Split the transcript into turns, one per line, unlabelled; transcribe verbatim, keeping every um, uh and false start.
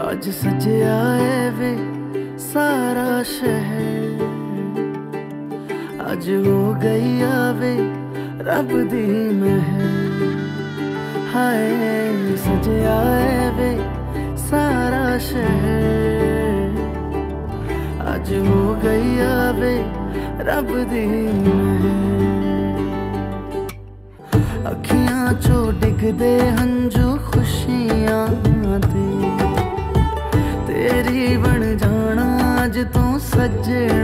अज सजया है वे सारा शहर, अज हो गई आवे रब दी महर। हाय सजया है वे सारा शहर, अज हो गई आवे रब दी महर। अखियां चो डिगदे हंजू खुशियां दे, तेरी बन जाना अज तू सजे